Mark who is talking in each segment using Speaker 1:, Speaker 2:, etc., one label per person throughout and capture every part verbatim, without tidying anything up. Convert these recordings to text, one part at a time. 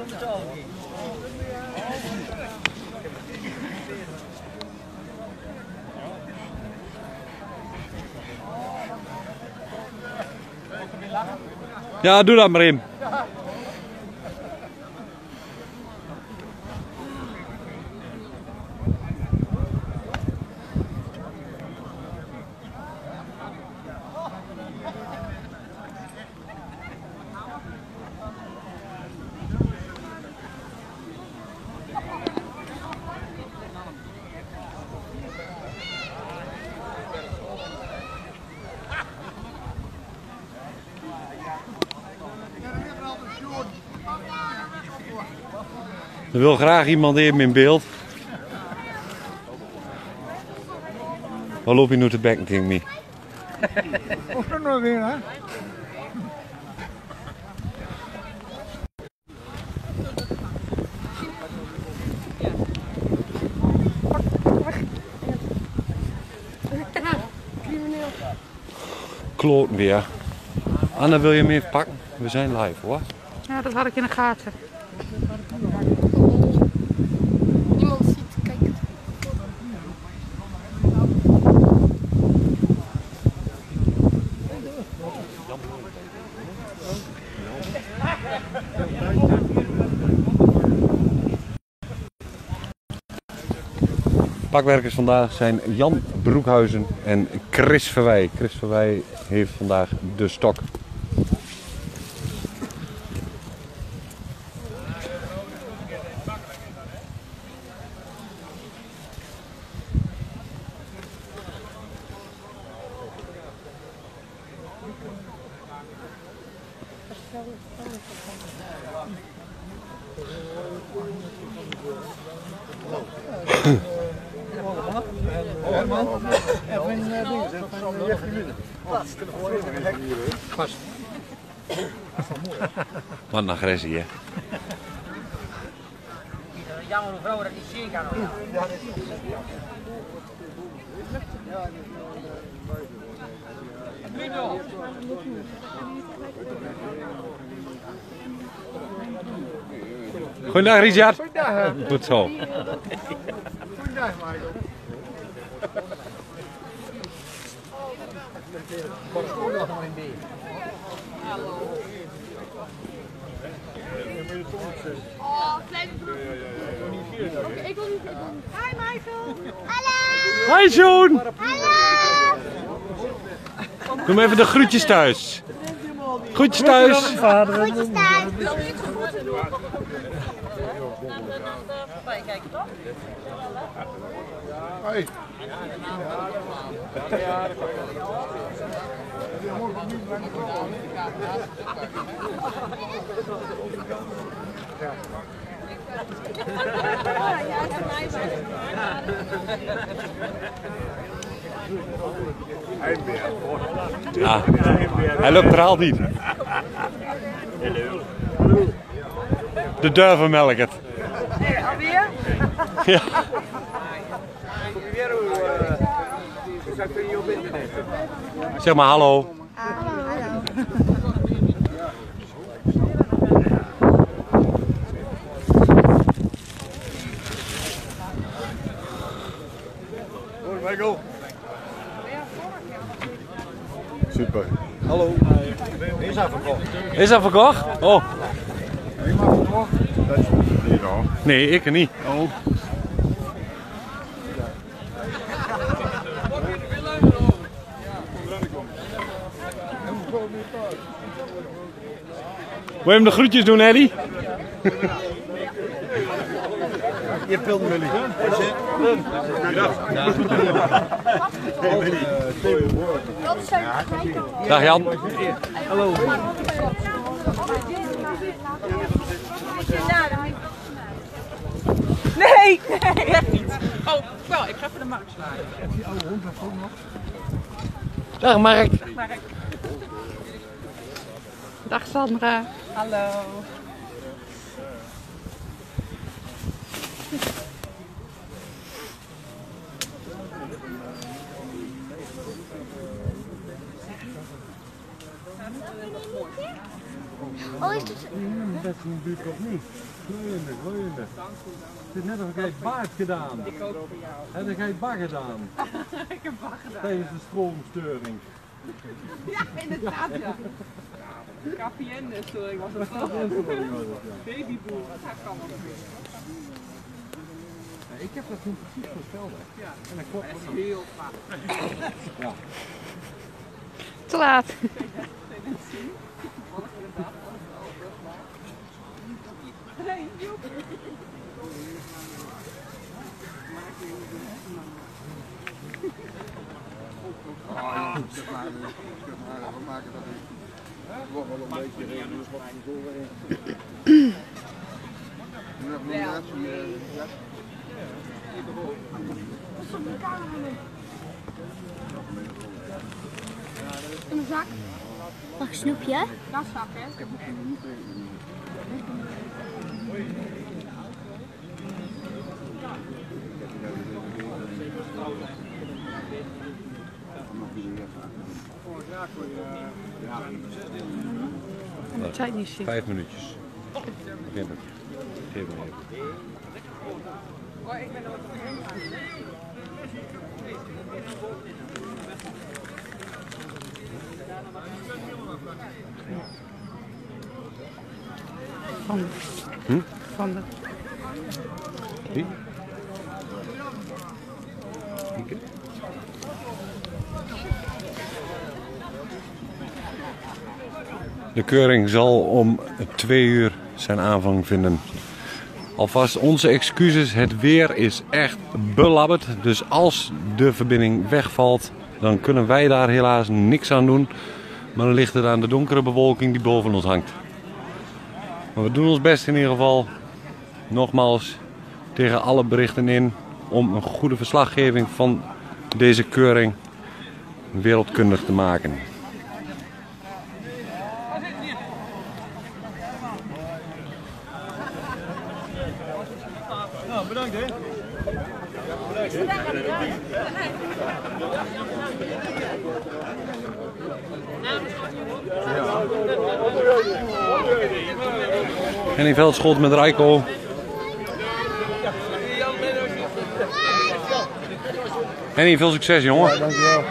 Speaker 1: Ja, doe dat maar in. Er wil graag iemand even in beeld. Waar loop je nu te bekken, King Me?
Speaker 2: Of er nog weer, hè?
Speaker 1: Kloten weer. Anna, wil je hem even pakken? We zijn live hoor.
Speaker 3: Ja, dat had ik in de gaten.
Speaker 4: Niemand ziet, kijk.
Speaker 1: Pakwerkers vandaag zijn Jan Broekhuizen en Chris Verwij. Chris Verwij heeft vandaag de stok. Wat een agressie, hè?
Speaker 5: Jammer hoe vrouwen dat niet zien gaan.
Speaker 1: Goedendag, Richard. Goed zo.
Speaker 2: Goedendag, Michael.
Speaker 4: Oh, kleine broer. Oké, ik wil niet. Hi, Michael. Hallo.
Speaker 1: Hi, Joan.
Speaker 4: Hallo.
Speaker 1: Doe me even de groetjes thuis. Groetjes thuis.
Speaker 4: Groetjes thuis.
Speaker 5: Kijken toch?
Speaker 2: Hoi.
Speaker 1: Ja, hij loopt er al niet. De duivenmelk het.
Speaker 5: Alweer?
Speaker 1: Ja. Zeg maar hallo.
Speaker 2: Michael. Super. Hallo. Is dat verkocht?
Speaker 1: Is dat verkocht? Oh.
Speaker 2: Ik mag verkocht. Dat is niet hoor.
Speaker 1: Nee, ik er niet.
Speaker 2: Oh.
Speaker 1: Wil je hem de groetjes doen, Eddie?
Speaker 2: Je pilt Willy.
Speaker 1: Dag Jan.
Speaker 2: Hallo.
Speaker 3: Nee, nee, echt niet. Oh, wel, ik ga even de markt slaan.
Speaker 2: Die oude hond heeft ook nog.
Speaker 1: Dag Mark.
Speaker 3: Mark. Dag Sandra. Hallo.
Speaker 4: Oh, is het?
Speaker 6: Toen buurt of niet? Gloeiende, gloeiende. Het is net of ik het baard gedaan.
Speaker 3: Ik ook voor jou.
Speaker 6: Heb ik het bar gedaan?
Speaker 3: Ik heb wacht gedaan.
Speaker 6: Tijdens de stroomstoring.
Speaker 3: Ja, inderdaad ja. K P N-storing was het wel. Babyboel, dat kan wel niet.
Speaker 6: Ik heb dat toen precies voorspeld.
Speaker 3: Ja,
Speaker 6: en dat klopt.
Speaker 3: dat is heel vaak.
Speaker 6: Ja.
Speaker 4: Te laat.
Speaker 3: Nee, Joep.
Speaker 2: Ah, zeg maar, zeg maar, we maken dat het wordt wel een beetje regen, dus wat van voren. Nog een natie, ja.
Speaker 4: In mijn zak. Mag ik een snoepje?
Speaker 3: Dat zak, hè?
Speaker 4: De tijd niet zien.
Speaker 1: Vijf minuutjes. Begint het. Geef me even.
Speaker 3: Oh, ik ben er wat heen gaan.
Speaker 4: Van de.
Speaker 1: Hm?
Speaker 4: Van de.
Speaker 1: Wie? Mieke? De keuring zal om twee uur zijn aanvang vinden. Alvast onze excuses, het weer is echt belabberd. Dus als de verbinding wegvalt, dan kunnen wij daar helaas niks aan doen. Maar dan ligt het aan de donkere bewolking die boven ons hangt. Maar we doen ons best in ieder geval, nogmaals, tegen alle berichten in om een goede verslaggeving van deze keuring wereldkundig te maken.
Speaker 6: Nou, bedankt hè.
Speaker 1: Henny Veldschot met Rijko. Henny, veel succes jongen. Ja, dankjewel.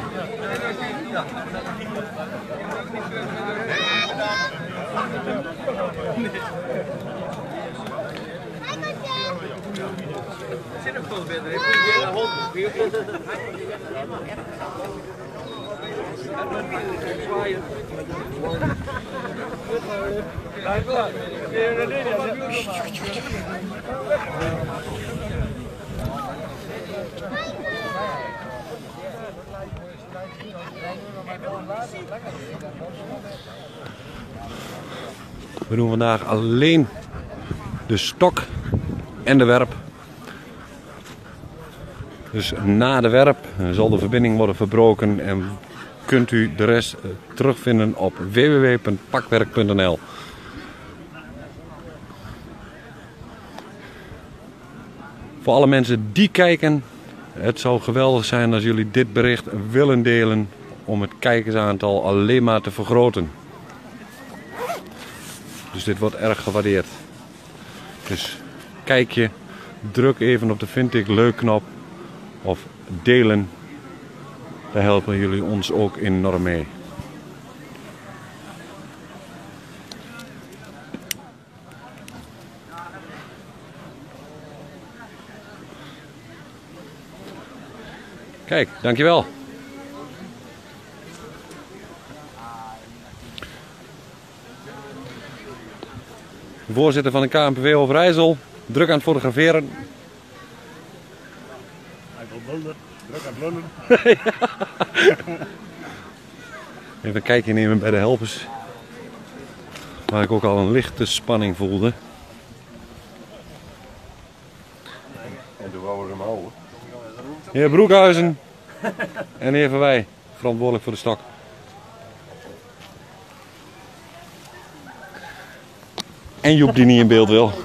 Speaker 1: We doen vandaag alleen de stok en de werp. Dus na de werp zal de verbinding worden verbroken en kunt u de rest terugvinden op w w w punt pakwerk punt n l. Voor alle mensen die kijken, het zou geweldig zijn als jullie dit bericht willen delen om het kijkersaantal alleen maar te vergroten. Dus dit wordt erg gewaardeerd. Dus kijk je, druk even op de vind ik leuk knop of delen. Daar helpen jullie ons ook enorm mee. Kijk, dankjewel. De voorzitter van de K N P V Overijssel, druk aan het fotograferen.
Speaker 6: Hij wil lullen, druk aan het lullen.
Speaker 1: Even een kijkje nemen bij de helpers. Waar ik ook al een lichte spanning voelde.
Speaker 2: En toen wouden we hem houden.
Speaker 1: Heer Broekhuizen en de heer Verwij, verantwoordelijk voor de stok. En Joep die niet in beeld wil.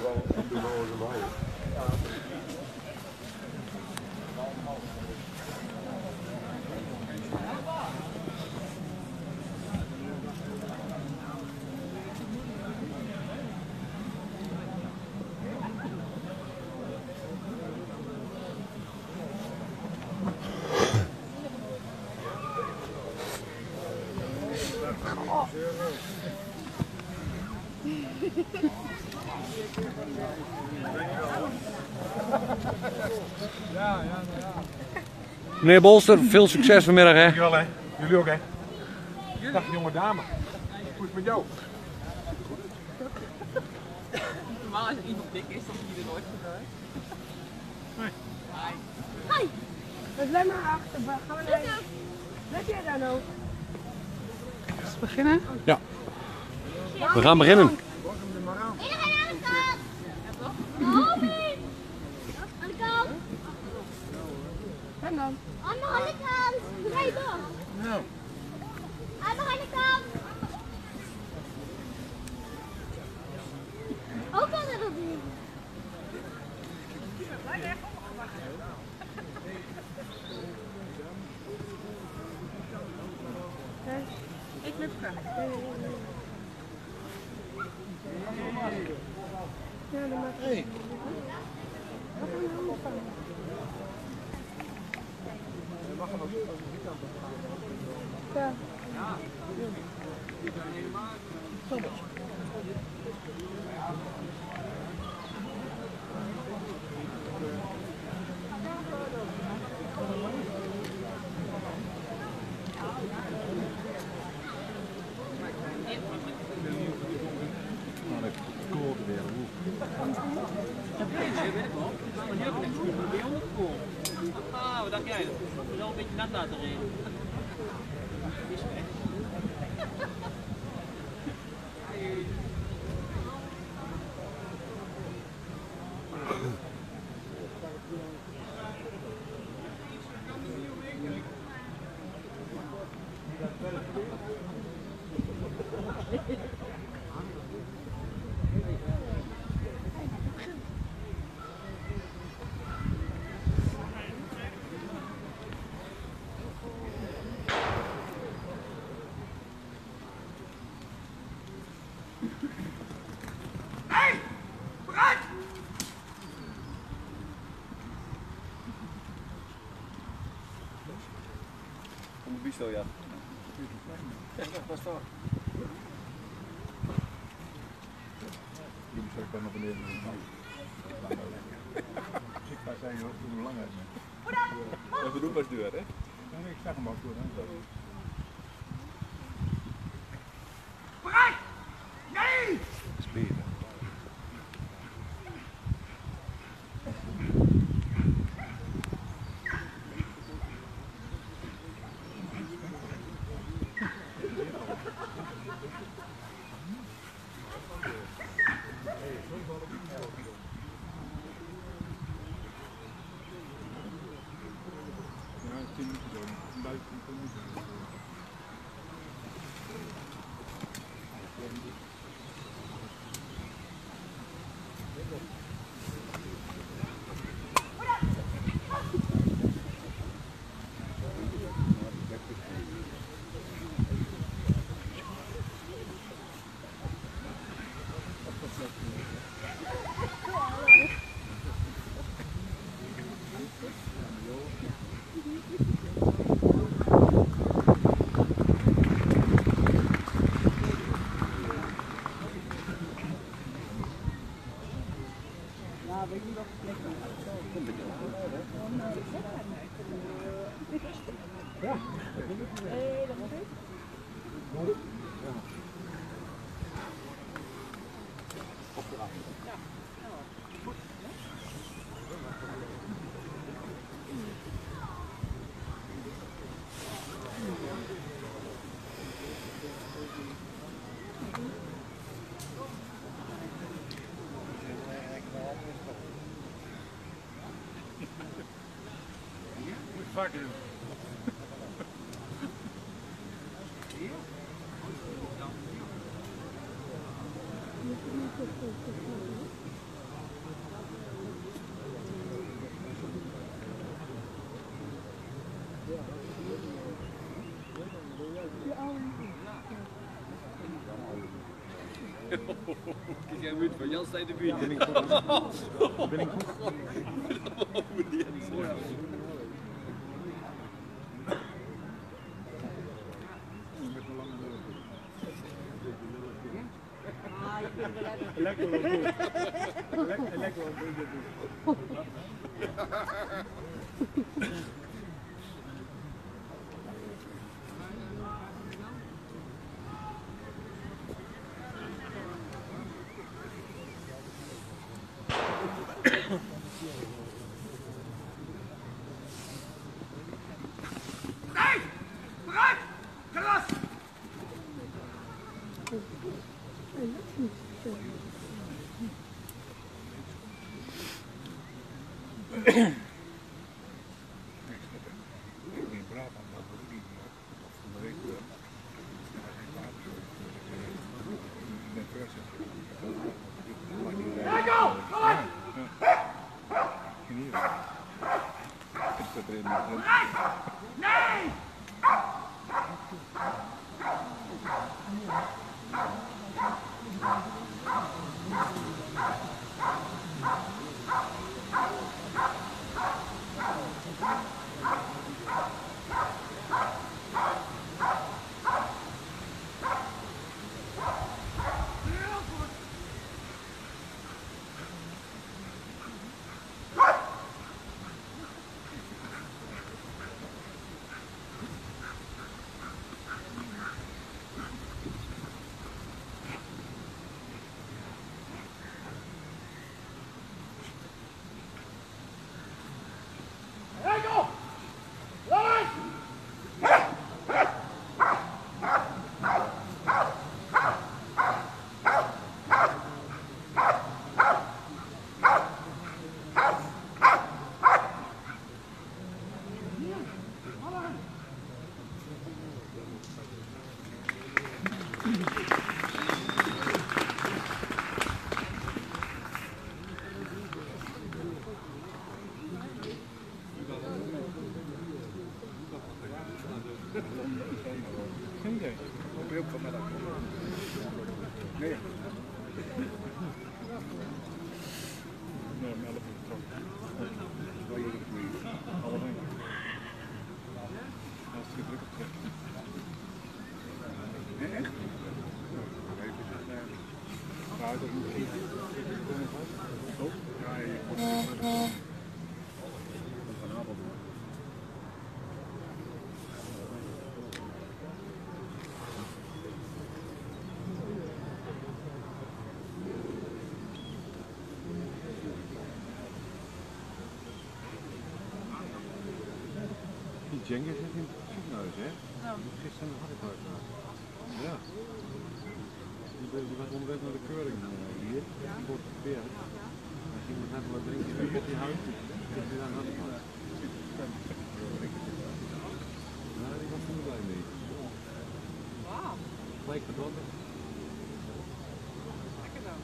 Speaker 1: Meneer Bolster, veel succes vanmiddag hè.
Speaker 6: Dankjewel hè. Jullie ook hè. Dag jonge dame. Hoe is het met jou?
Speaker 3: Normaal als er iemand dik is, dan zie je er nooit gebeurt.
Speaker 4: Hoi.
Speaker 7: We blijven maar achter. Gaan we naar... Blijf jij daar nou?
Speaker 3: Zullen we beginnen?
Speaker 1: Ja. We gaan beginnen.
Speaker 4: Iedereen aan de kant. Robin. Aan de kant.
Speaker 7: En dan?
Speaker 4: Allemaal aan de kant. Draai door.
Speaker 2: Nou.
Speaker 4: Allemaal aan de kant. Ook al dat doen.
Speaker 3: Ik ben vrij.
Speaker 7: Ja, dan maar.
Speaker 2: Hey.
Speaker 7: Ja.
Speaker 5: Ah, wat dacht jij? We wel een beetje nat laten reden. Is weg.
Speaker 2: Kom de bisto, ja. Ja, dat toch.
Speaker 6: Jullie zeggen nog beneden. Ik ga zeggen dat het belangrijk is.
Speaker 2: Dat bedoel pas duur, hè?
Speaker 6: Nee, ik zeg hem ook goed.
Speaker 1: Spieren.
Speaker 6: Vaker.
Speaker 2: Kijk jij moet van Jan Stijn de buurt.
Speaker 6: Ben ik goed? Ben ik goed?
Speaker 5: Ah, je kunt wel even.
Speaker 6: Lekker wel goed. Lekker, lekker wel goed.
Speaker 2: Geen idee. Ik ben ook vanmiddag. Nee. Nee, om elf uur vertrokken. Waar jullie het niet? Half één. Hartstikke druk op trek. Nee, echt? Even zeggen. Ja, dat moet ik. Oh, ja, je komt er vanavond.
Speaker 1: Cengiz zit in het ziekenhuis, hè? Ja. Gisteren had ik het. Ja. Die, die was onderweg naar de keuring uh, hier. Ja. Die wordt gepeerd. Hij ging net wat drinken in het huis. Dus die daar had ik het. Ja, die was er niet blij mee.
Speaker 3: Wauw.
Speaker 1: Gelijk vertrokken.
Speaker 3: Lekker dan.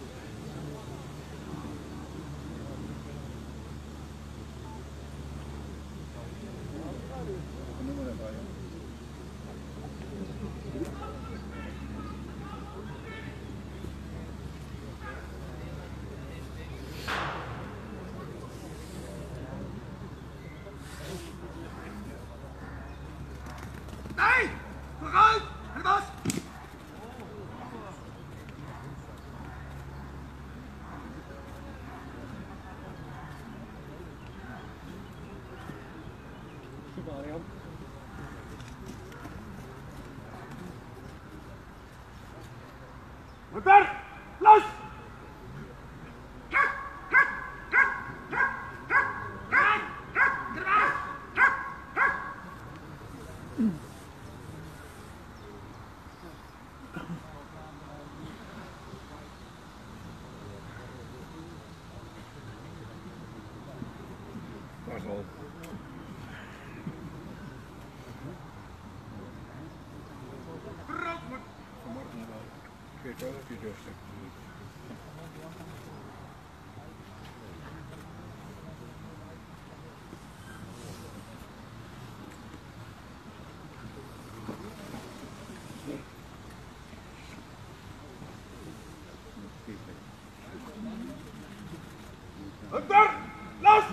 Speaker 8: Nee! Vooruit! Het was!
Speaker 2: Super, Arjan.
Speaker 8: Robert! Los!
Speaker 2: Daar is al. Vanmorgen wel. Ik weet wel of je durft.
Speaker 8: Robert! Los!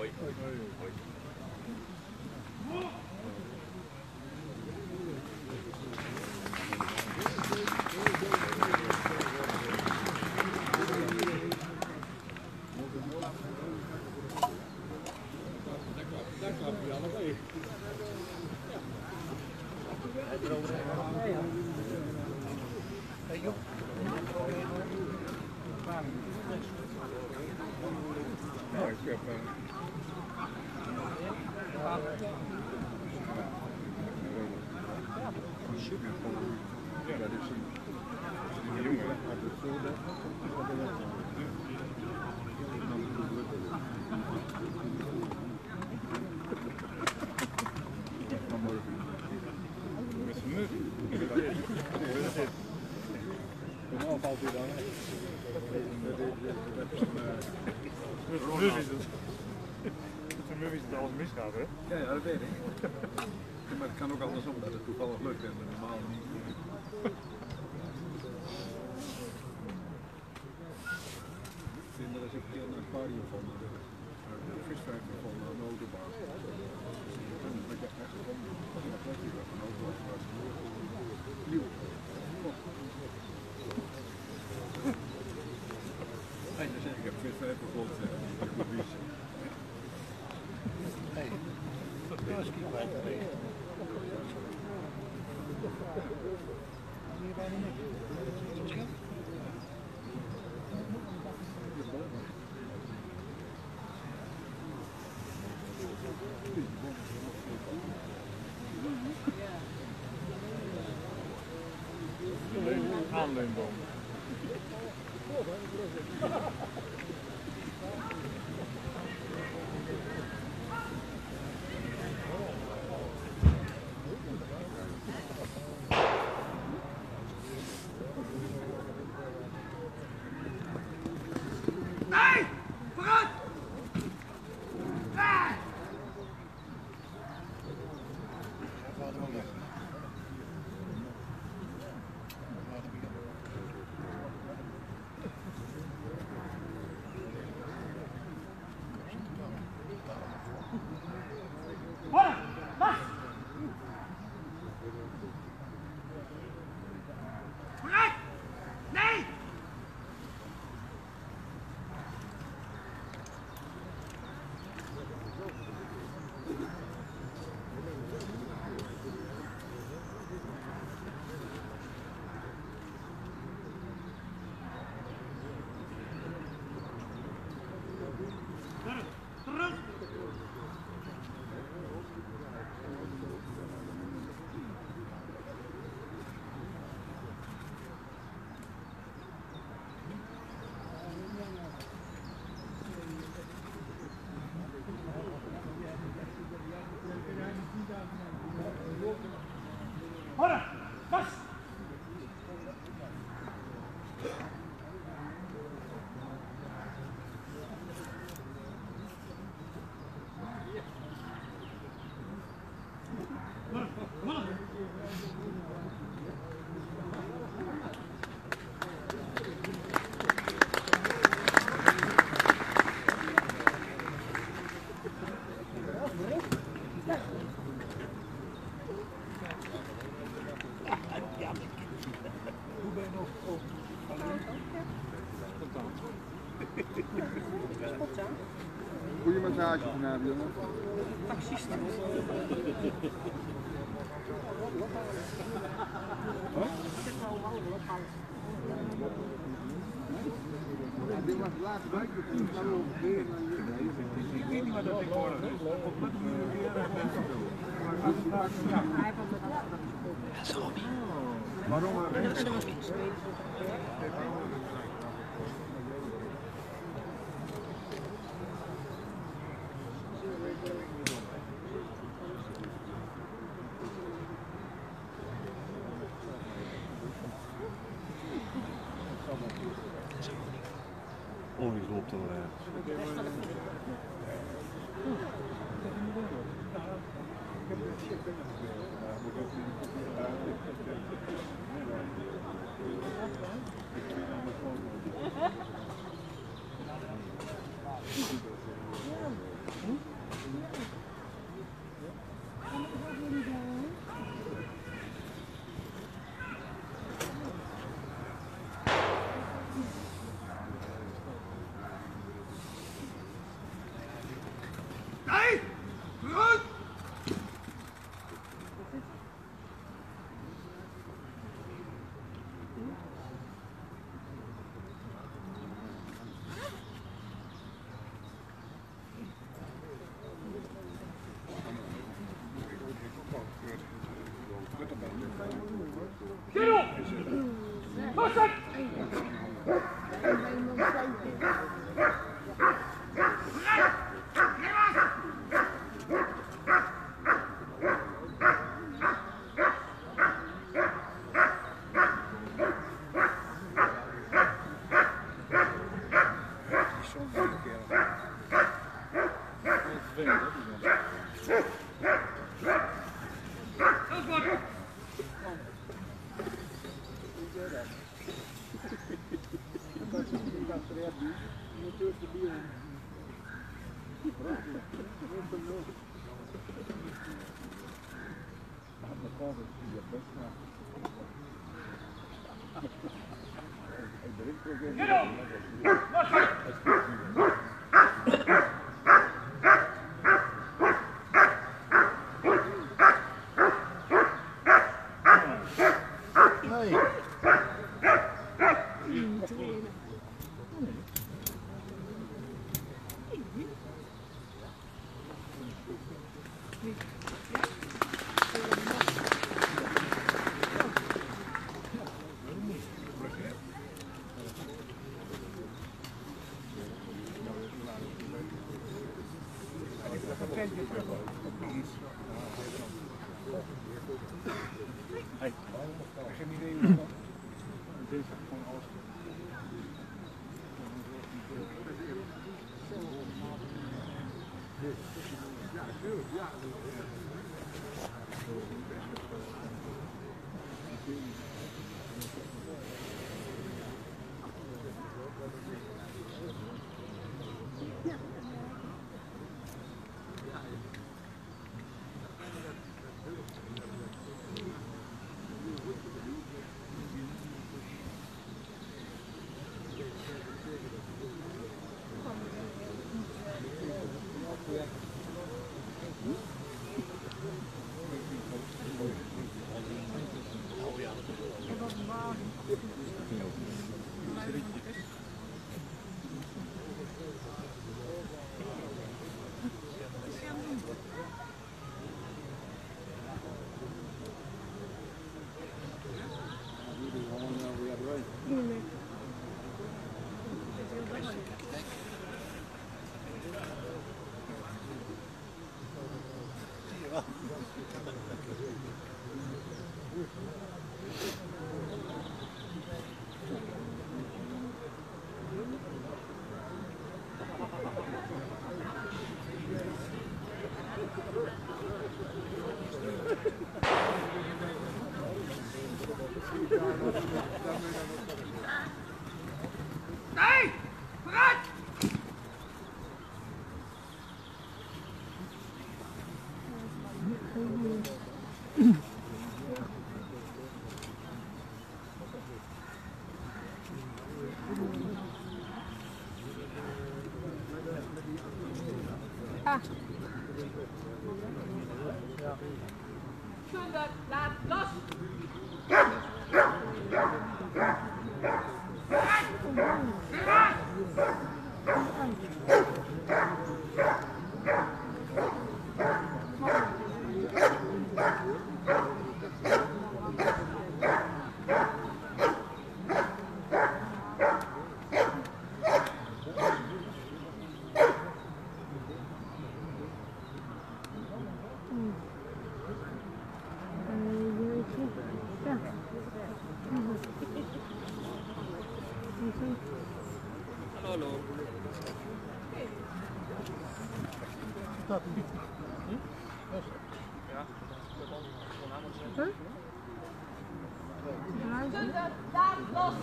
Speaker 6: Misgaat, hè?
Speaker 2: Ja, ja, dat weet ik. Maar het kan ook andersom dat het toevallig lukt en normaal niet. Ik vind dat als ik een keer naar het aquarium van de, de visvijver van de Notenbaan. En dat je echt gewoon een plekje waar van over was. Was nieuw. En dan zeg ik, ik heb visvijver gehoord.
Speaker 6: Aanleunboom.
Speaker 8: Nee! Vooruit! Nee! Hoor! Wacht! Vooruit! Nee! Hoor! Vast!
Speaker 2: Goeie massage vanavond, jongen.
Speaker 3: Taxisten.
Speaker 2: Dit was het laatste buik, ik ga wel weer.
Speaker 6: Ik weet niet wat dat tegenwoordig is. Op wat manier weer waarom?
Speaker 1: Olie loopt er ergens.
Speaker 2: Hm?
Speaker 8: Nee! Vooruit! Giro! Passen! Nee! Vooruit!
Speaker 3: Zonder, laat los!
Speaker 5: Hallo.
Speaker 3: Zonder, laat los!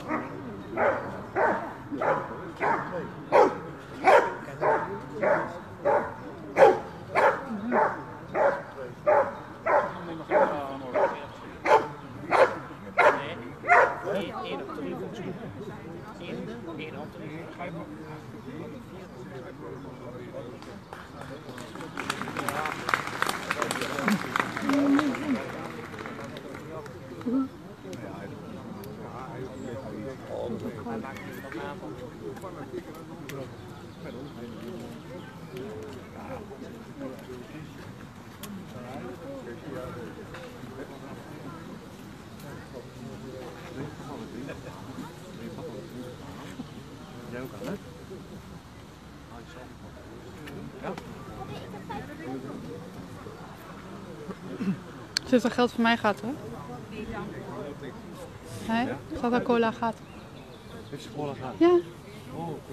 Speaker 5: Eén op drie volgens mij. Eén, één op drie.
Speaker 9: Zit er geld voor mij gaat hoor? Nee? Staat er cola gaat?
Speaker 1: Heeft ze cola gehad?
Speaker 9: Ja.
Speaker 1: Oh, goed.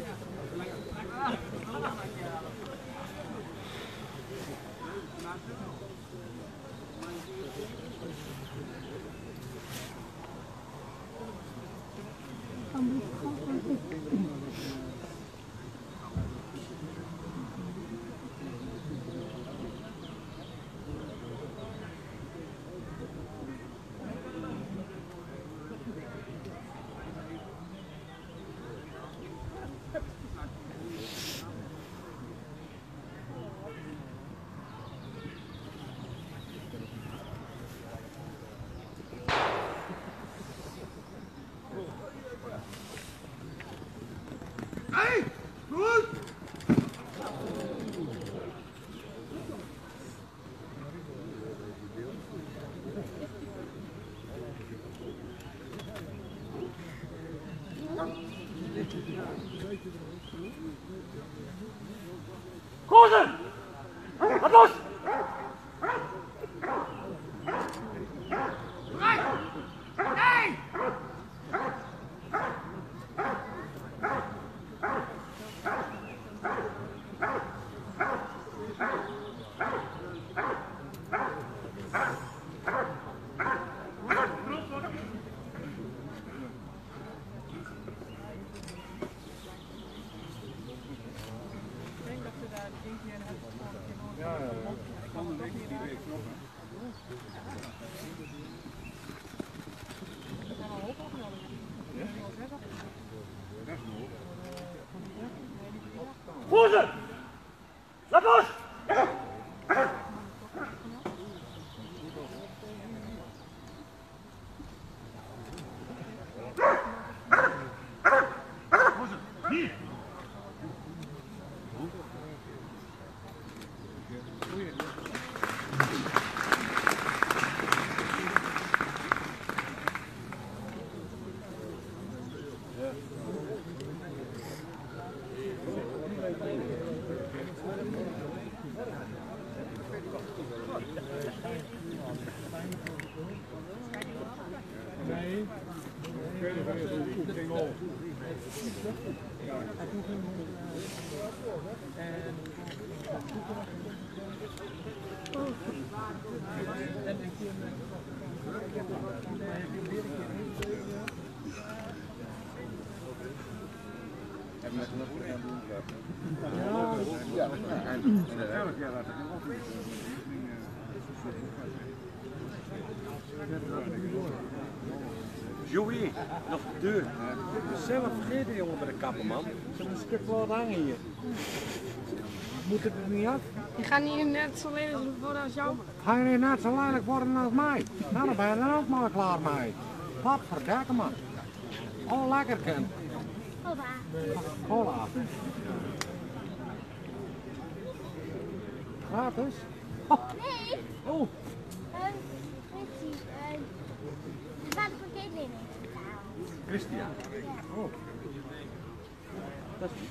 Speaker 8: Hey, goed!
Speaker 5: Gozer! Laat los!
Speaker 8: Vrij! Nee!
Speaker 2: Ja, ja, ja. Ik kan een week niet die week nog.
Speaker 5: Gozer! Laat los!
Speaker 2: Nee. Ik weet niet waar je doet. Geen goal. Ja, elk jaar laat ik nog niet.
Speaker 1: Joey, nog de deur. Zelf vergeten jongen bij de kapper man. Ze hebben een stuk laten hangen hier. Moet het er niet af?
Speaker 7: Je gaat niet net zo lelijk worden als jou.
Speaker 6: Ga je niet net zo lelijk worden als mij? Nou, dan ben je er ook maar klaar mee. Wat verdekken man. Al lekker kind. Cola. Gratis?
Speaker 4: Nee.
Speaker 6: Oh.
Speaker 4: Um, Christy, uh, de vader van Caitlin.
Speaker 1: Christian. Oh. Dat is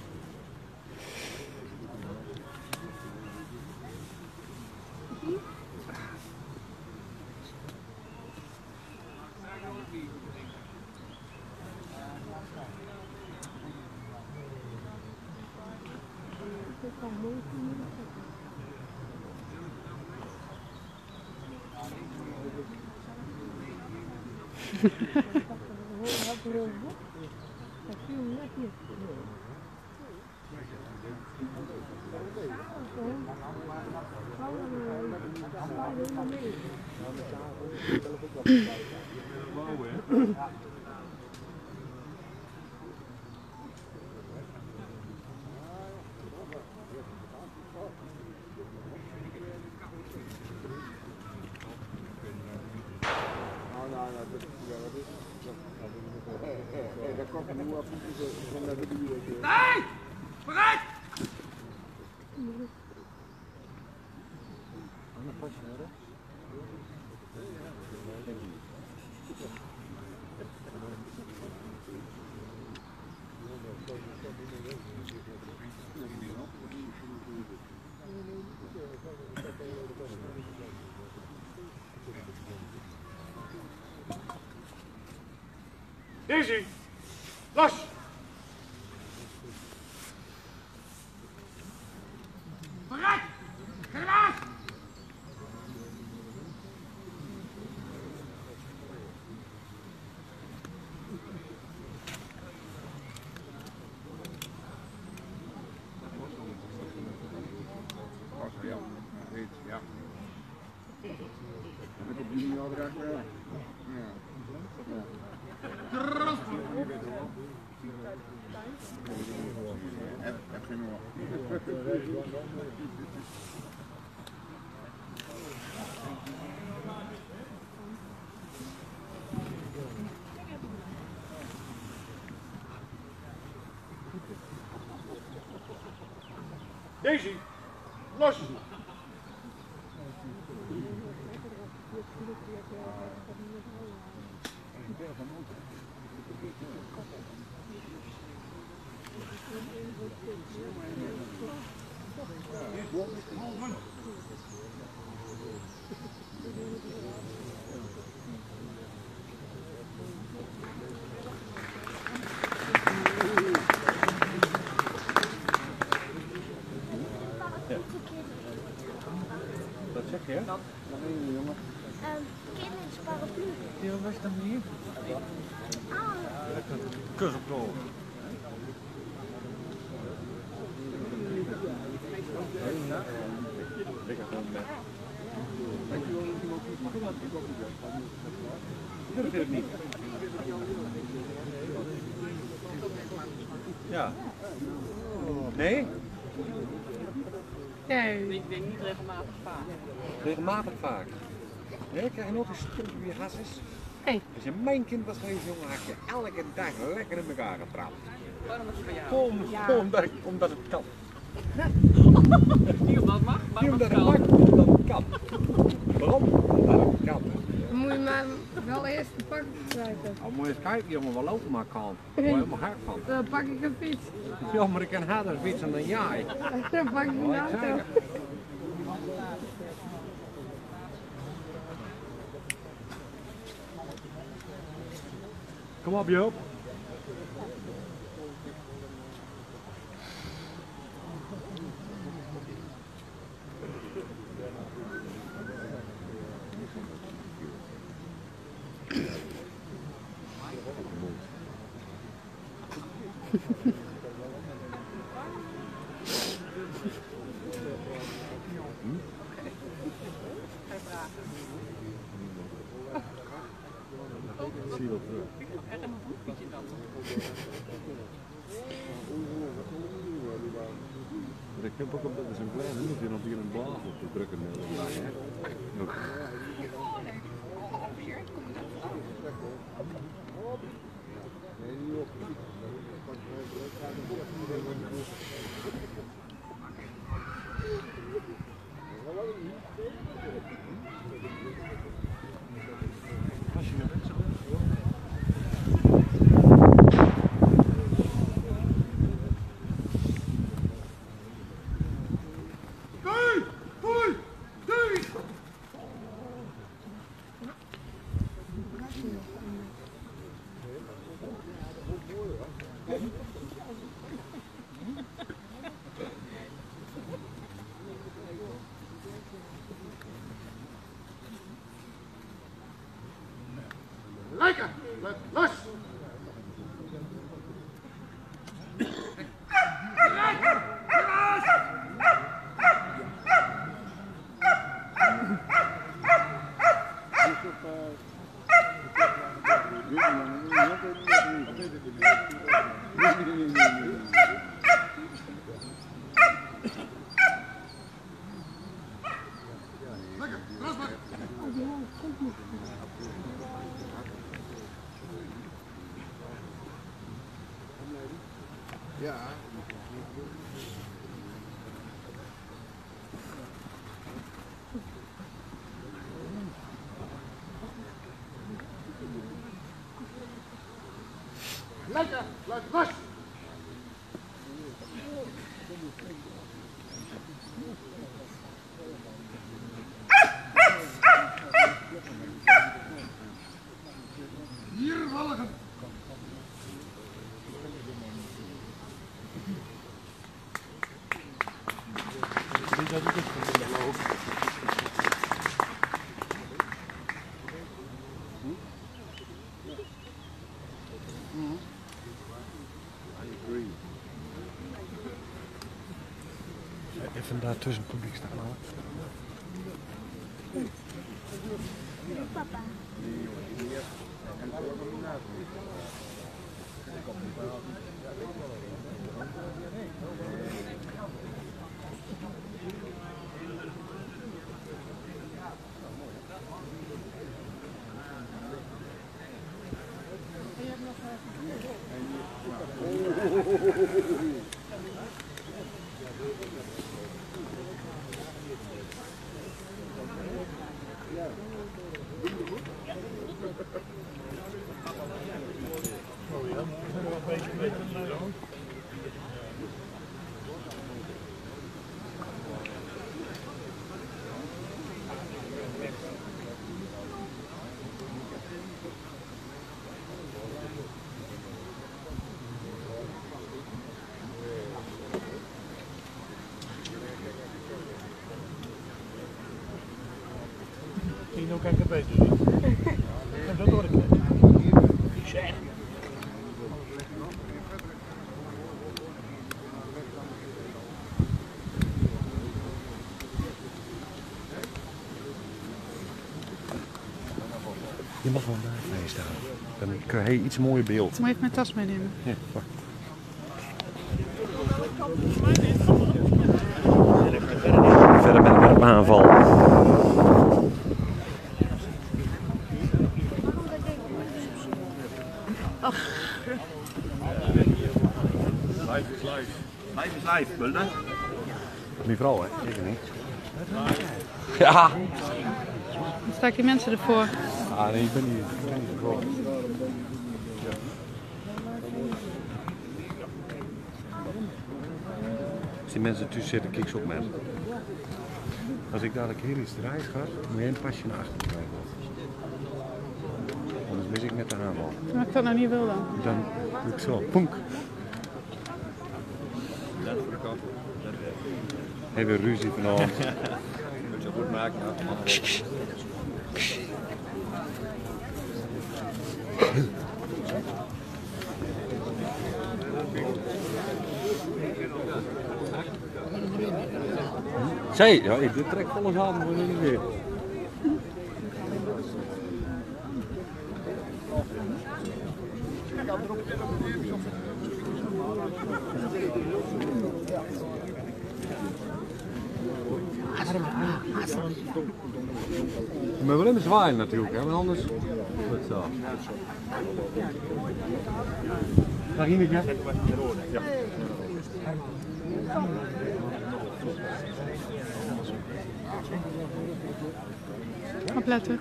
Speaker 8: Nee! Vooruit! Daisy, los! Vooruit! Helaas!
Speaker 2: Ja, weet, ja. Ik op die al graag wel. Ja. Heb, heb geen oor.
Speaker 8: Daisy, los!
Speaker 6: Wat zeg je?
Speaker 2: Nog één jongen.
Speaker 7: Um, Kinder's paraplu.
Speaker 6: Ja, wat is dat hier?
Speaker 7: Ah,
Speaker 6: Kus op de Lekker gewoon met. Dat vind ik niet. Ja. Nee?
Speaker 9: Nee.
Speaker 3: Ik denk niet regelmatig vaak.
Speaker 6: Regelmatig vaak. Nee, krijg je nog een stuk wie gas is?
Speaker 9: Nee.
Speaker 6: Als je mijn kind was geweest, jongen, had je elke dag lekker in elkaar getrapt.
Speaker 3: Waarom is het bij jou?
Speaker 6: Gewoon, gewoon omdat, ik, omdat het kan.
Speaker 3: Niet omdat het mag, maar
Speaker 6: Niet
Speaker 3: omdat
Speaker 6: omdat
Speaker 3: het
Speaker 6: het
Speaker 3: kan.
Speaker 6: mag, omdat het kan. Waarom? Omdat het kan.
Speaker 7: dan moet je maar wel eerst een pak krijgen.
Speaker 6: Oh, moet je eens kijken, jongen, wat lopen maar kan. Daar word je helemaal hard van.
Speaker 7: Dan pak ik een fiets.
Speaker 6: Ja, maar ik kan harder fietsen dan jij.
Speaker 7: Dan pak ik een
Speaker 6: Wat ik
Speaker 7: auto.
Speaker 6: zeg. Kom op, Joop. Zie je wel terug.
Speaker 3: Echt een boekje dan.
Speaker 2: Ik heb ook op dat is een klein hoedje om hier een blaas op te drukken. Ook.
Speaker 8: Lekker! Los! Lekker! Los maar! Ja. Lekker! Los! Hier vallen.
Speaker 1: Even daar tussen het publiek staan.
Speaker 7: Papa.
Speaker 5: Tino kan ik het beter zien. En dat hoor ik net. Zeg.
Speaker 1: Je mag wel daar mee staan. Dan krijg je iets mooier beeld.
Speaker 9: Moet je even mijn tas meenemen?
Speaker 1: Ja, wacht. Verder ben ik met een aanval.
Speaker 2: Live is live.
Speaker 5: Live is live, Mulder.
Speaker 1: Mijn vrouw, hè? Ik niet. Ja!
Speaker 9: Dan sta ik die mensen ervoor.
Speaker 1: Ah, nee, ik ben niet. Ik ben niet vrouw. Als die mensen tussen zitten, kijk ze op mij. Als ik dadelijk heel iets eruit ga, moet je een pasje naar achter krijgen. Anders mis ik net de aanval.
Speaker 9: Maar ik dat nou niet wil dan.
Speaker 1: Dan doe ik zo, ponk. Hebben ruzie vanavond.
Speaker 2: Moet je goed maken.
Speaker 1: Zij, ja, dit trekt volgens aan voor niet weer. Maar wel even zwaaien natuurlijk, hè, want anders. Goed zo. Dag Ineke. Ja.
Speaker 9: Opletten.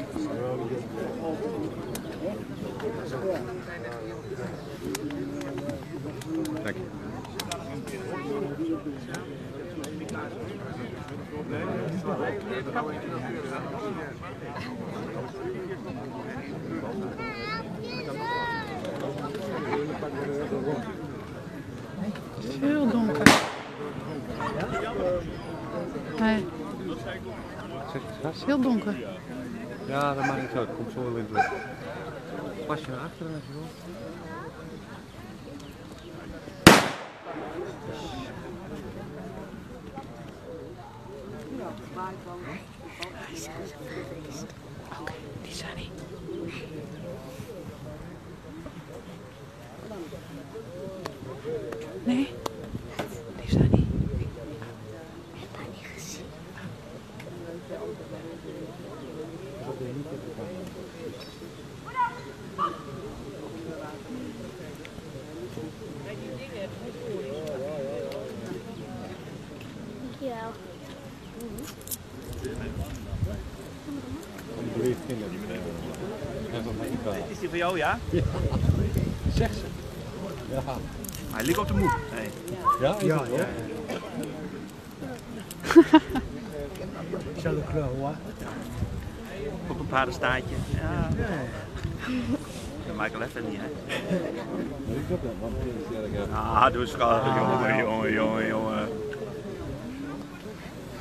Speaker 1: Kijk.
Speaker 9: Het is heel donker. Nee. Het is heel donker.
Speaker 1: Ja, dat maakt niet uit. Het komt zo wel in het licht. Pas je naar achteren als je wil.
Speaker 9: Oké, die zijn niet. Nee? Die zijn niet. Ik heb haar niet gezien.
Speaker 7: Dankjewel.
Speaker 5: Is die voor jou, ja?
Speaker 1: Zeg ze. Ja.
Speaker 5: Hij ligt op de moed. Nee.
Speaker 1: Ja, is
Speaker 5: Ja,
Speaker 1: het wel?
Speaker 5: ja. Zal ik wel, hoor. Op een paardenstaartje. Ja. Dat maakt wel even niet, hè?
Speaker 1: Ik heb dat, want het is erg.
Speaker 5: Ah, doe schattig, jongen, jongen, jongen, jongen.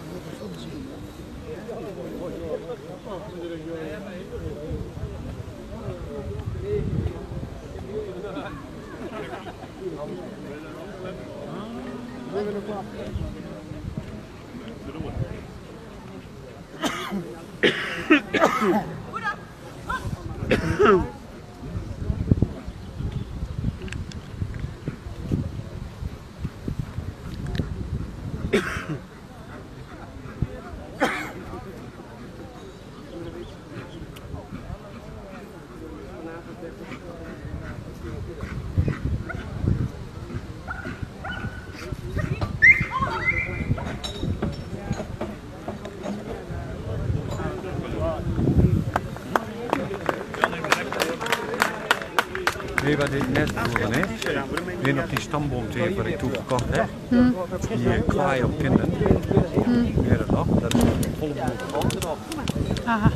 Speaker 1: Weet je wat ik net wilde, hè? Weet je nog die stamboomthee waar ik toen gekocht heb? Hmm. Die uh, kwaai op kinderen. Hmm. Weet je dat nog? Dat is een volle boel erop.
Speaker 10: Aha.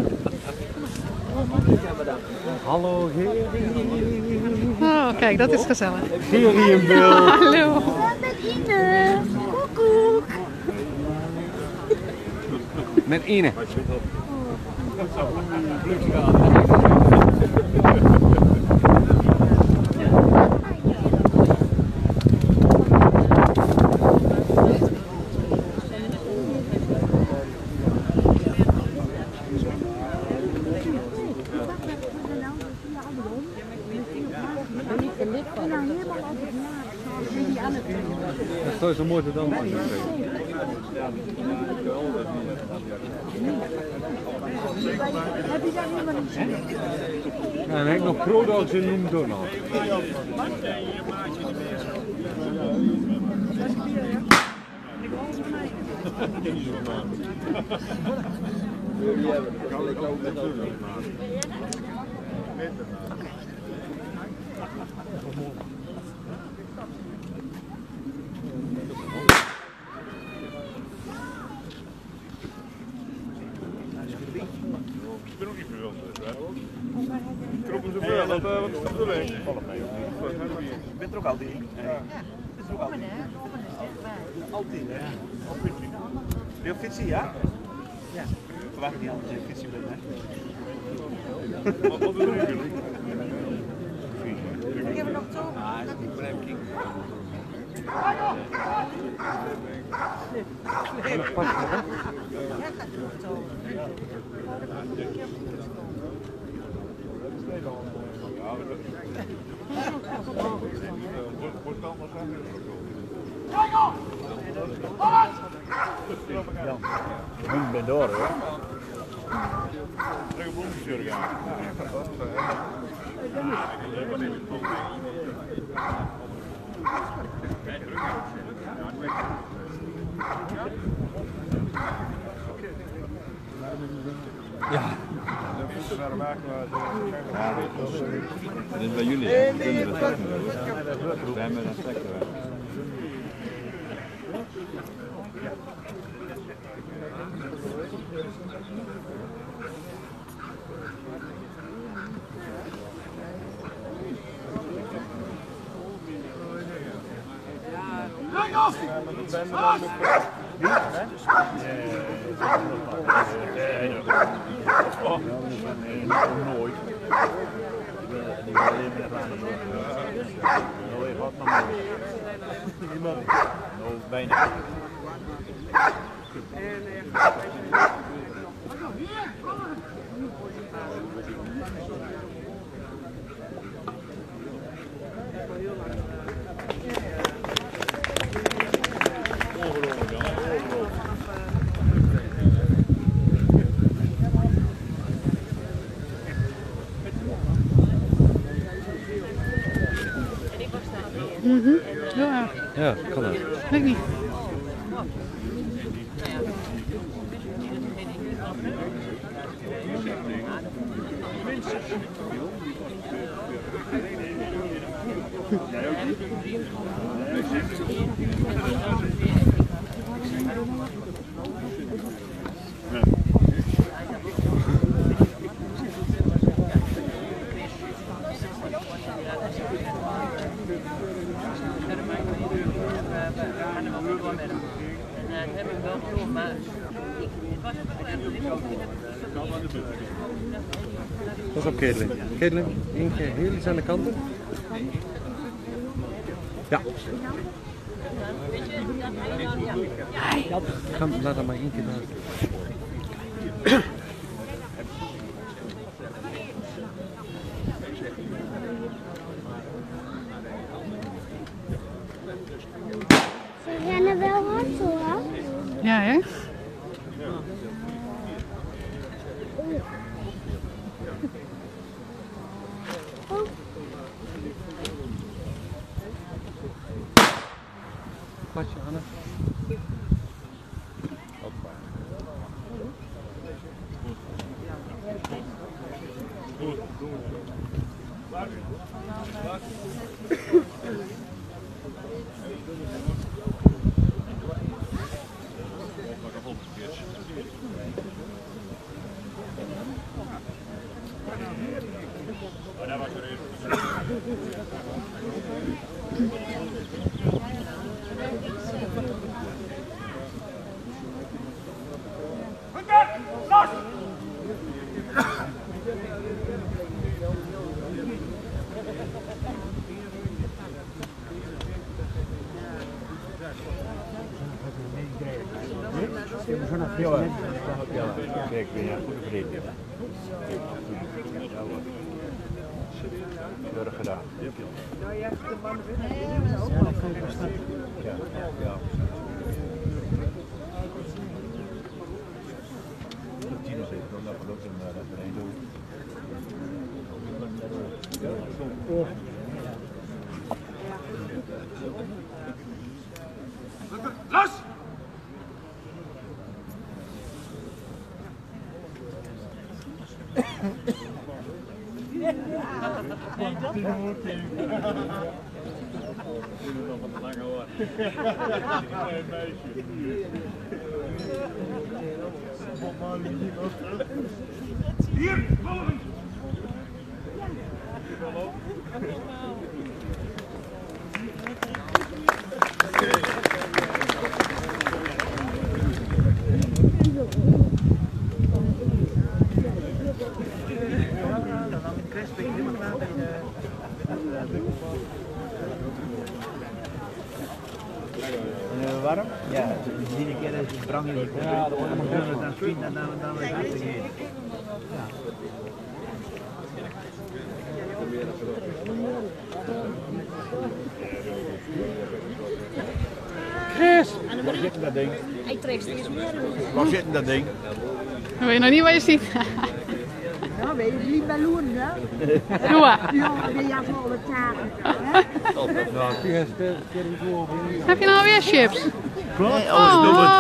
Speaker 1: Hallo Geri.
Speaker 10: Oh, kijk, dat is gezellig.
Speaker 1: Geri en Bill.
Speaker 10: Hallo.
Speaker 7: Met Ine. Koekoek.
Speaker 1: Met Ine. Dat is zo mooi te dan.
Speaker 7: Heb je daar helemaal niet zin in?
Speaker 1: Ja, en heb ik nog ProDogs in noem door nog.
Speaker 2: Ik ben ook niet meer Kroppen ze veel, wat is de bedoeling?
Speaker 5: Ik ben er ook altijd in. Ja. Ik ben er ook altijd in. Altijd, hè? Ben je op fietsen, ja? Ja. Ik verwacht niet anders dat je op fietsen bent, hè?
Speaker 2: Wat doen jullie?
Speaker 7: Ik heb er nog zo.
Speaker 5: Ah, ik blijf kijken.
Speaker 2: Ik ben door hoor. Trek een bloemensjurk aan.
Speaker 1: Ja.
Speaker 11: Dat is bij jullie, hè? We kunnen dat zeggen. We hebben respect erbij.
Speaker 2: Nooit. Die wil alleen maar aan. Nou, je gaat maar niemand. Nou, bijna.
Speaker 10: Mhm. Heel erg.
Speaker 1: Ja, kan dat.
Speaker 10: Weet niet.
Speaker 1: Pas op, Caitlin. Caitlin, één keer heel iets aan de kanten. Ja. Ja, laat hem maar één keer naast.
Speaker 4: rennen wel hard zo, hè?
Speaker 10: Ja, hè?
Speaker 1: Platje, Anne.
Speaker 11: Kijk, ben je een goede vriend. Keurig gedaan. Ja, ja. Tino zit er nog geloof ik naar beneden doen.
Speaker 8: Los!
Speaker 11: Nee, dat is nog een lange hoor. Een meisje.
Speaker 8: Hier, volgend!
Speaker 5: Warm? Ja, die keer is het brand in de kop. Ja, dan kunnen we dan zien en dan dan weer het eten. Ja.
Speaker 10: Chris!
Speaker 5: Waar zit dat ding?
Speaker 4: Hij trekt steeds meer.
Speaker 5: Waar zit dat ding?
Speaker 10: Dan weet je nog niet waar je ziet.
Speaker 7: Ja, weet je, niet bij Loen, hè?
Speaker 10: Noah.
Speaker 7: Ja, ben je voor de taken.
Speaker 10: Heb je nou weer chips?
Speaker 5: Nee,
Speaker 10: Oh.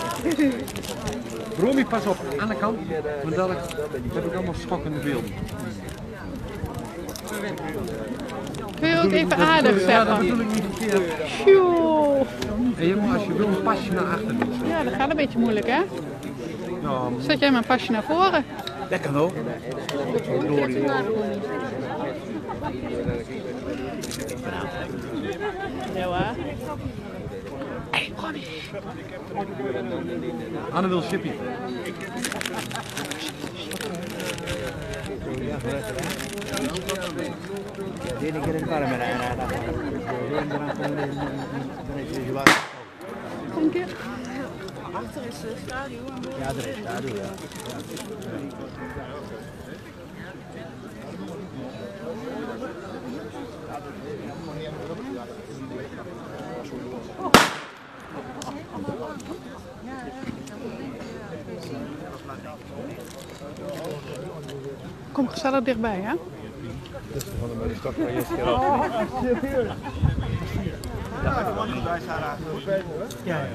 Speaker 1: Romy, pas op. Aan de kant. Want dadelijk heb ik allemaal schokkende beelden.
Speaker 10: Kun je ook even aardig
Speaker 1: Ja, dat
Speaker 10: zeggen?
Speaker 1: bedoel ik niet verkeerd.
Speaker 10: Joe.
Speaker 1: En je moet, als je wil, een pasje naar achter doen.
Speaker 10: Ja, dat gaat een beetje moeilijk, hè?
Speaker 1: Ja,
Speaker 10: Zet jij maar een pasje naar voren?
Speaker 5: Dat kan ook.
Speaker 10: Ja hoor.
Speaker 1: Anne wil chippy.
Speaker 5: Dit keer in het warme rijden.
Speaker 10: Dank je.
Speaker 3: Achter is het stadion.
Speaker 5: Ja, er is stadion, ja.
Speaker 10: Kom gezellig dichtbij, hè?
Speaker 1: Dat is van de stad waar je
Speaker 5: Ja, ja.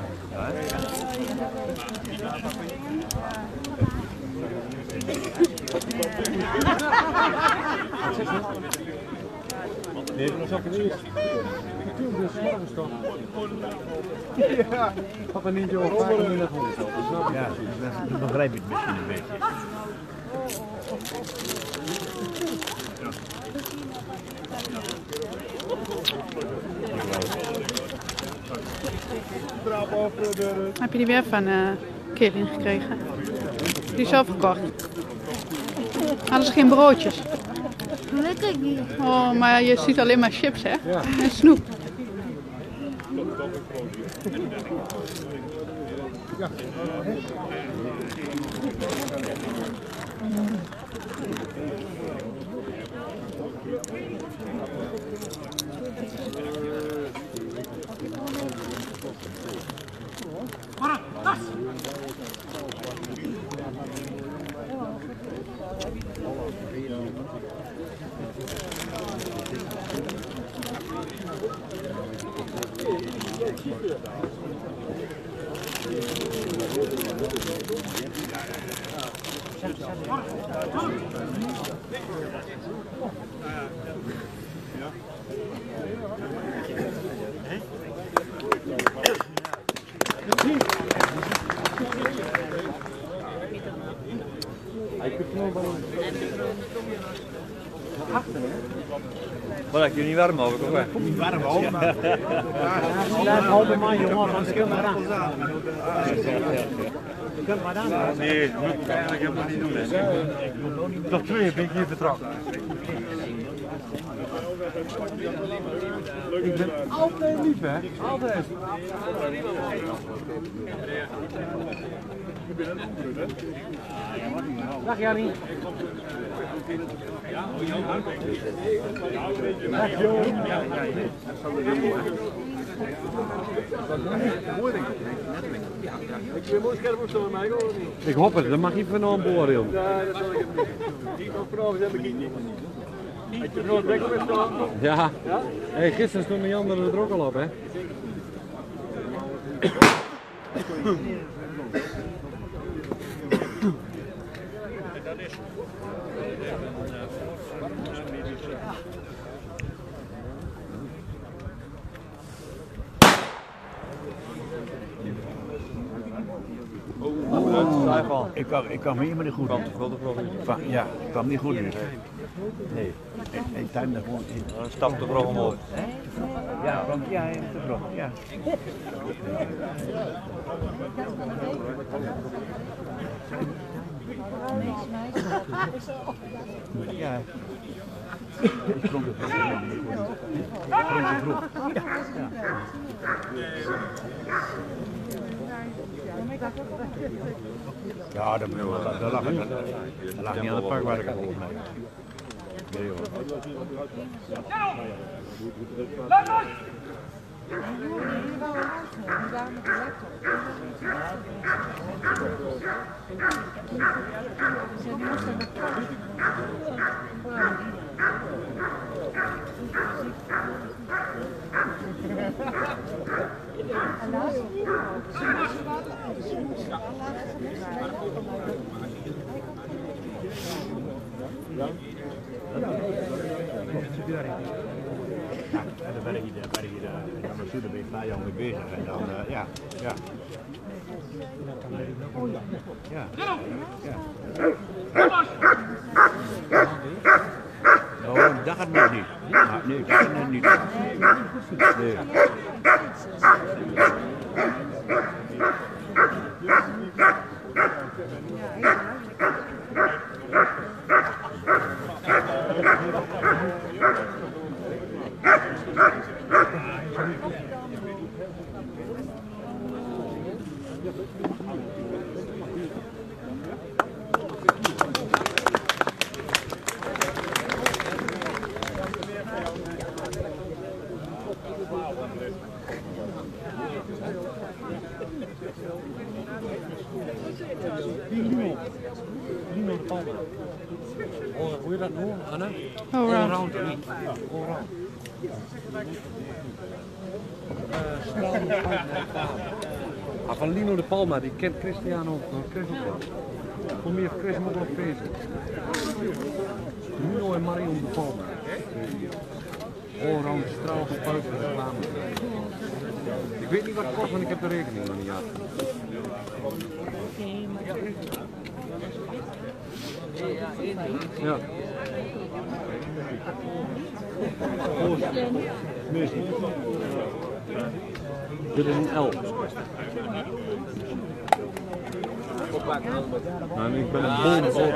Speaker 1: Nee, dat zag ik eerst. Toen de s'morgens toch? Ja, papa niet zo vaak in het hond.
Speaker 5: Ja, dat begrijp ik misschien een beetje.
Speaker 10: Heb je die weer van uh, Kevin gekregen? Die is zelf verkocht. Hadden ze geen broodjes?
Speaker 4: Gelukkig niet.
Speaker 10: Oh, maar je ziet alleen maar chips, hè? Ja. En snoep.
Speaker 2: Ja.
Speaker 11: Wat, ik je niet warm over, kom maar.
Speaker 5: Niet warm over, maar...
Speaker 6: Ja, halve man, jongen, van schil maar aan. Je kunt maar aan.
Speaker 11: Nee, dat moet ik eigenlijk helemaal niet doen. Hè.
Speaker 6: Toch twee ben ik hier vertrokken. Ik ben altijd lief, hè? Altijd. Dag Jannie. Dag Jo. Ik hoop het, dan mag je van beoordelen.
Speaker 2: Ja, dat zal ik hem niet. Ook vanavond heb ik niet. Had je nooit weg met staan?
Speaker 6: Ja. Hey, gisteren stond die andere er ook al op, hè?
Speaker 5: Ik kwam, ik kwam helemaal niet goed.
Speaker 11: Kwam te veel te vroeg.
Speaker 5: Ja, ik kwam niet goed dus. Nee, ik, ik timde gewoon in.
Speaker 11: Dan stap te vroeg omhoog.
Speaker 5: Ja, want ja, te vroeg. Ja. Ja. Ik klonk het vroeg. Ik klonk het vroeg. Ja, dat, dat, dat, lag, dat, dat lag niet aan de parkwagen volgens mij. Nee hoor.
Speaker 8: Laat los!
Speaker 5: Ja, en dan ben ik hier, ben ik hier, en dan ben ik een paar jaar mee bezig en dan, uh, ja, ja. Ja. Ja. Oh, dat gaat nog niet. Nou, nee, dat gaat nog niet. Nee.
Speaker 6: Lino. Lino de Palma. Oh, hoe je dat noemt, Anna?
Speaker 10: Allround.
Speaker 6: Allround. Allround. Uh, Stralen. Ah, van Lino de Palma, die kent Cristiano ook. Chris ook wel. Voor meer heeft Chris hem ook nog bezig. Lino en Marion de Palma. Allround straal van buiten reclame. Ik weet niet wat het kost, want ik heb de rekening nog niet gehad. Ja. Nee. Dit is een L. Nou, ik ben een boom.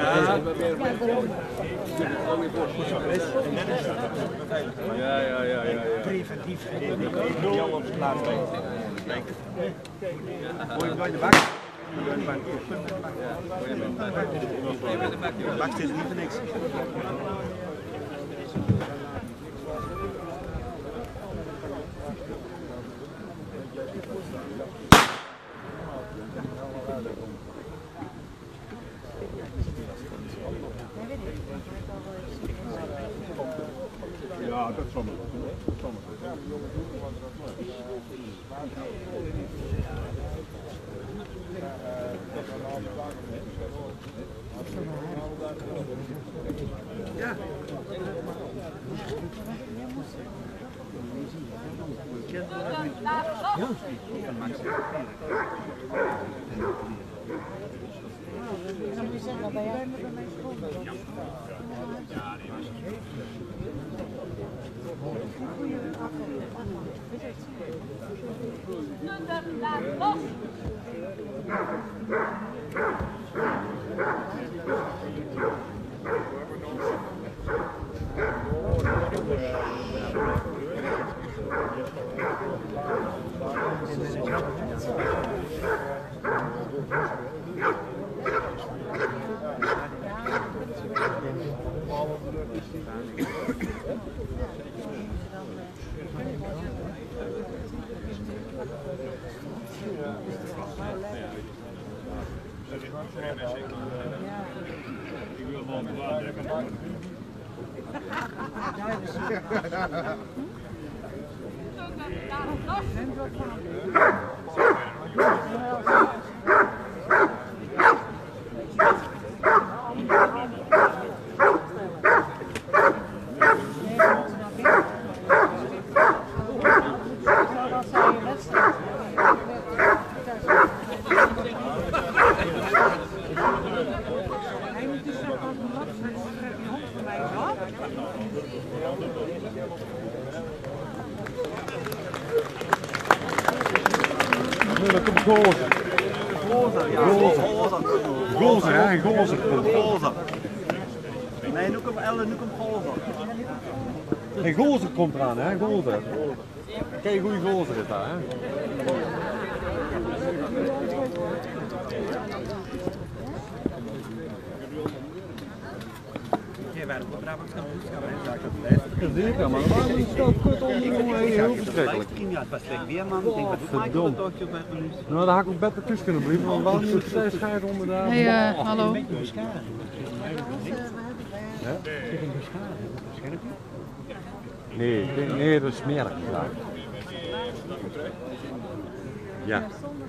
Speaker 11: Ja, ja, ja, ja.
Speaker 5: Preventief. Jan op zijn plaats. Hoor je bij de bak? De bak zit niet voor niks.
Speaker 2: Ja, dat zal maar. Dat zal maar.
Speaker 5: Ja.
Speaker 11: Ik wil gewoon klaar hebben.
Speaker 1: Dat komt gozer.
Speaker 5: Gozer, ja.
Speaker 1: Gozer.
Speaker 5: Gozer,
Speaker 1: hè? Gozer.
Speaker 5: Gozer. Nee, nu komt Elle, nu komt Gozer.
Speaker 1: Hey, gozer komt eraan, hè? Gozer. Kijk, goede gozer is dat, hè?
Speaker 5: Jij werd op de Brabant gaan boodschap.
Speaker 1: Zeker, maar waarom is dat kut om heel verschrikkelijk?
Speaker 5: Ja, het was lekker weer, man. Ik denk dat ik Michael een tochtje op weg
Speaker 1: Nou, daar had ik ook beter tussen kunnen blijven, want waarom moet je steeds scheiden onder daar?
Speaker 10: Hey, uh, hallo.
Speaker 1: Ja? Nee, ik denk- nee, dat is smerig vandaag. Ja.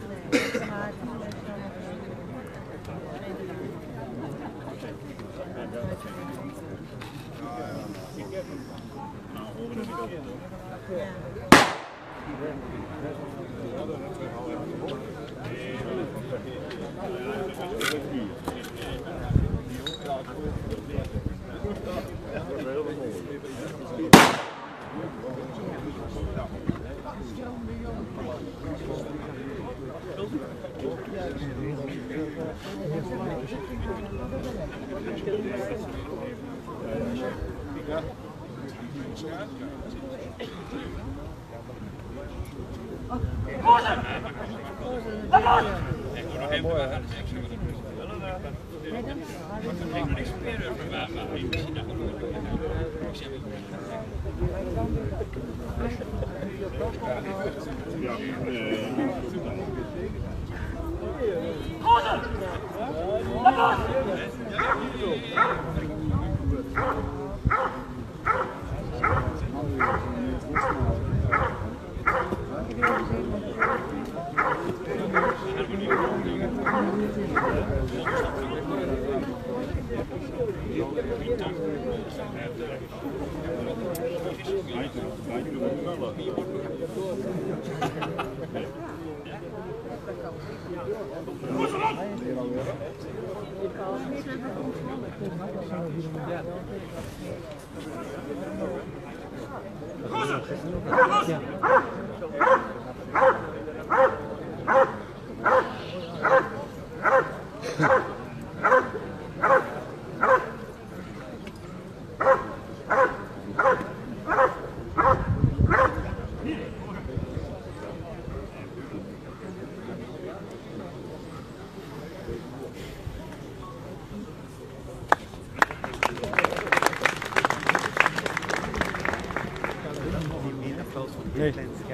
Speaker 1: Nee.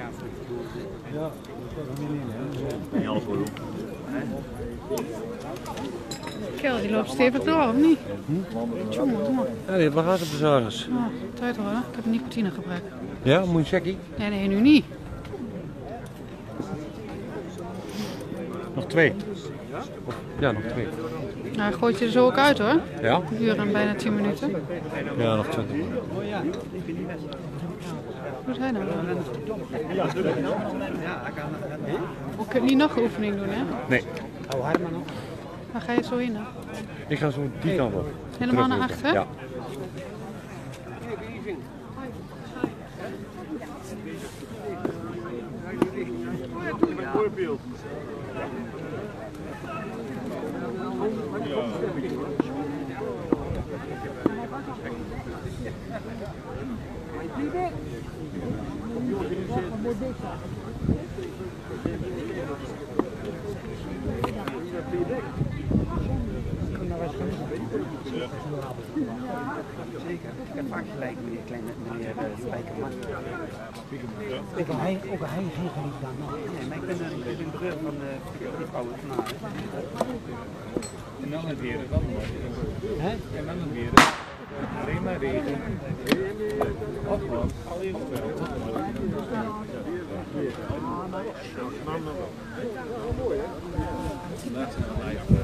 Speaker 1: Ja,
Speaker 5: niet alles goed.
Speaker 10: Kel, die loopt stevig door, of niet? Tjonge, jonge.
Speaker 1: Ja, die heeft bagagebezorgers.
Speaker 10: Oh, tijd hoor, ik heb een nicotinegebrek.
Speaker 1: Ja, moet je checkie?
Speaker 10: Nee, nee, nu niet.
Speaker 1: twee. Of, ja, nog twee.
Speaker 10: Nou, hij gooit je er zo ook uit hoor.
Speaker 1: Ja?
Speaker 10: Een uur en bijna tien minuten.
Speaker 1: Ja, nog twintig minuten.
Speaker 10: Wat is hij nou? Je kunt niet nog een oefening doen, hè?
Speaker 1: Nee.
Speaker 10: Waar ga je zo in? Hè?
Speaker 1: Ik ga zo die kant op.
Speaker 10: Helemaal naar
Speaker 1: Teruglopen.
Speaker 10: achter?
Speaker 1: Ja.
Speaker 2: Voorbeeld.
Speaker 5: Zeker. Ik heb vaak gelijk met die kleine meneer Spijkerman.
Speaker 12: Ook al hij, ook al hij geen geliefd dan.
Speaker 5: Nee, maar ik ben een, ik ben broer van de oude van haar.
Speaker 11: En dan het weer, dan
Speaker 12: Hè?
Speaker 11: en dan het weer. Alleen maar regen. Opland, alleen op wel. Laatste live.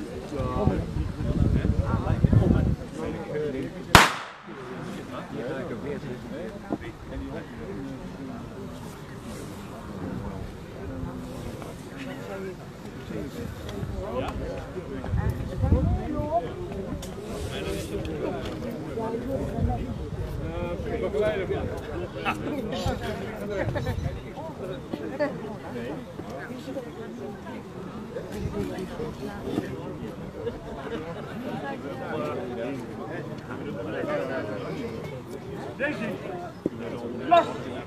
Speaker 8: Deze. Los.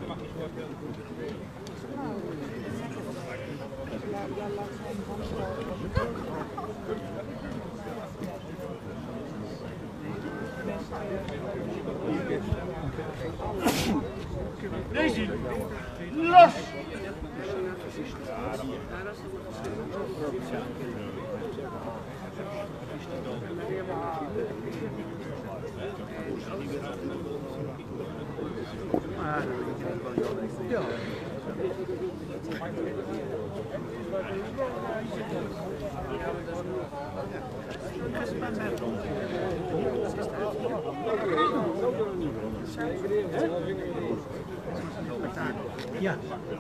Speaker 8: Deze. Los.
Speaker 5: Ja.
Speaker 12: Ja.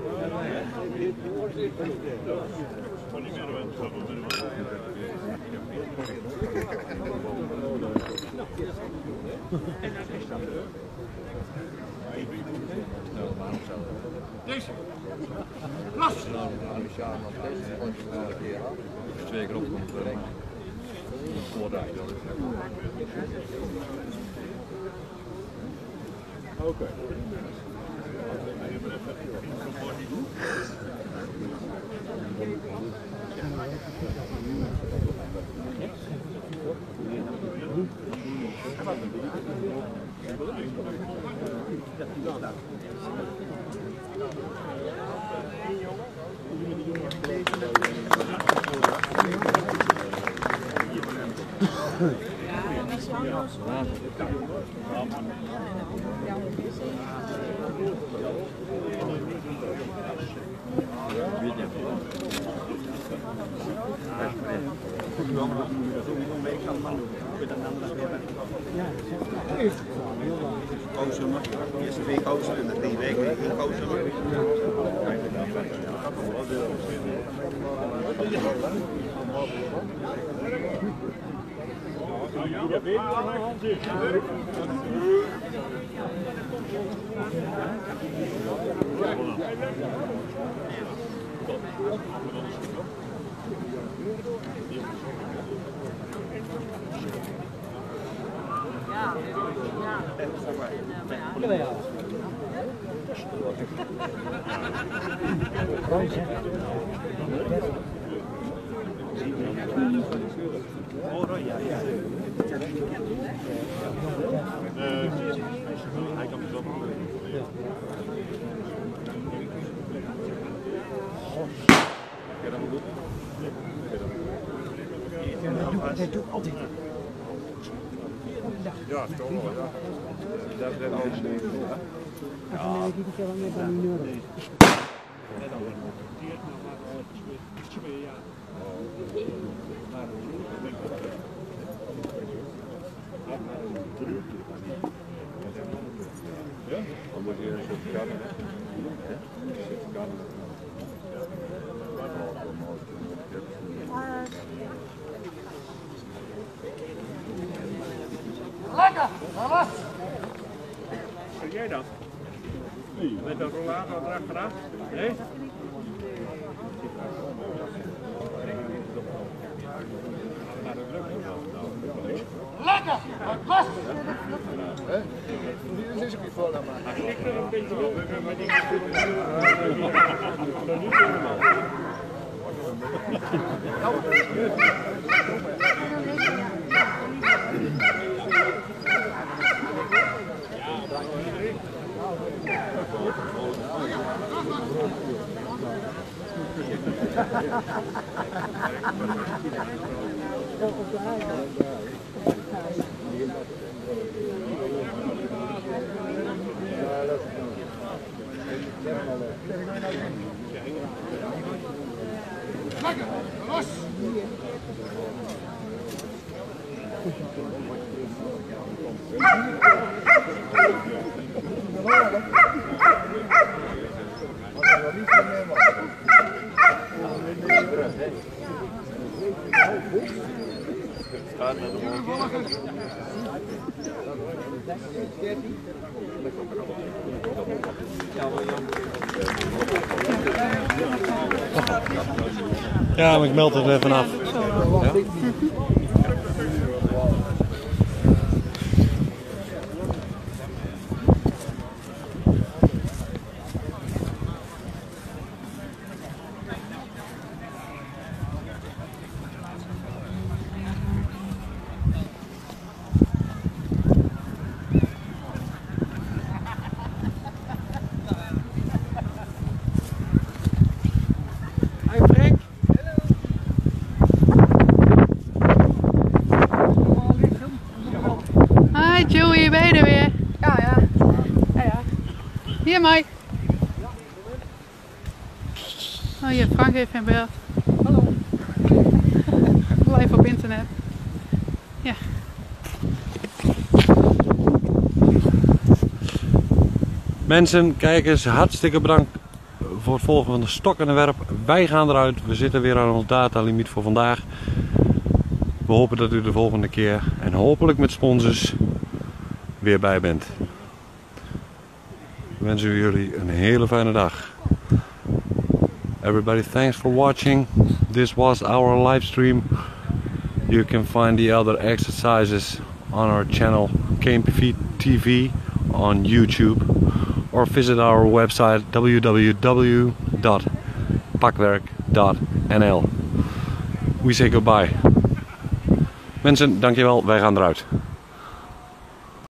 Speaker 8: Deze. Los.
Speaker 11: Twee keer opkomt.
Speaker 2: Oké.
Speaker 5: Koosummer. Eerst twee kozen en dan drie weken weer geen koosummer.
Speaker 2: Hij kan mezelf nog
Speaker 12: Dat doe ik altijd.
Speaker 2: Ja, toch wel, ja. Dat is wel een beetje.
Speaker 12: En van mij niet helemaal meer dan een euro.
Speaker 2: Ja? Dan moet je een certificaat hebben. Certificaat.
Speaker 8: Lekker! Alles!
Speaker 5: Wat jij dan? Met een rollator erachteraan? Nee?
Speaker 8: Lekker! Los!
Speaker 2: Dit is ook niet vol, maar.
Speaker 5: Ik wil een beetje over, maar die
Speaker 8: Lekker! Los!
Speaker 1: Ja, maar ik meld het er vanaf. Ja?
Speaker 10: Hi Joey, ben je er weer?
Speaker 3: Ja, ja. Ja, ja.
Speaker 10: Hier Mike. Oh ja, Frank heeft geen beeld.
Speaker 3: Hallo.
Speaker 10: Live op internet. Ja.
Speaker 1: Mensen, kijkers, hartstikke bedankt voor het volgen van de Stok en de Werp. Wij gaan eruit. We zitten weer aan ons datalimiet voor vandaag. We hopen dat u de volgende keer en hopelijk met sponsors weer bij bent. We wensen jullie een hele fijne dag. Everybody, thanks for watching. This was our live stream. You can find the other exercises on our channel K M P V T V on YouTube, or visit our website w w w dot pakwerk dot n l. We say goodbye. Mensen, dankjewel. Wij gaan eruit.